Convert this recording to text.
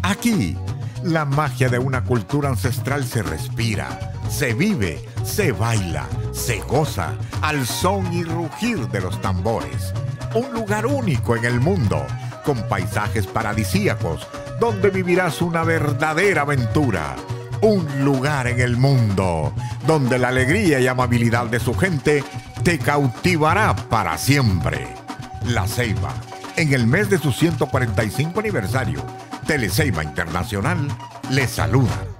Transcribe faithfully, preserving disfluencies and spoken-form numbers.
Aquí, la magia de una cultura ancestral se respira, se vive, se baila, se goza al son y rugir de los tambores. Un lugar único en el mundo, con paisajes paradisíacos, donde vivirás una verdadera aventura. Un lugar en el mundo, donde la alegría y amabilidad de su gente te cautivará para siempre. La Ceiba, en el mes de su ciento cuarenta y cinco aniversario, Teleceiba Internacional les saluda.